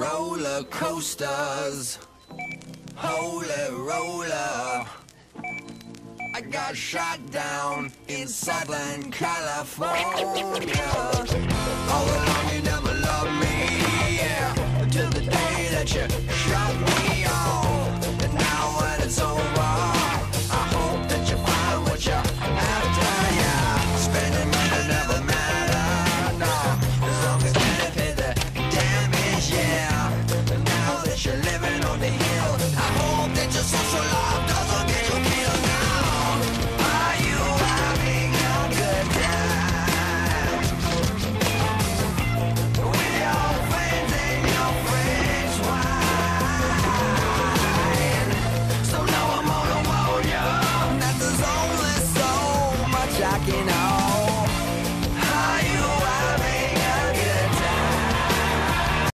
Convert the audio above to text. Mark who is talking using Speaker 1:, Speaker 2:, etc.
Speaker 1: roller coasters. Holy roller. I got shot down in Southern California. All along you never loved me, yeah, until the day that you shot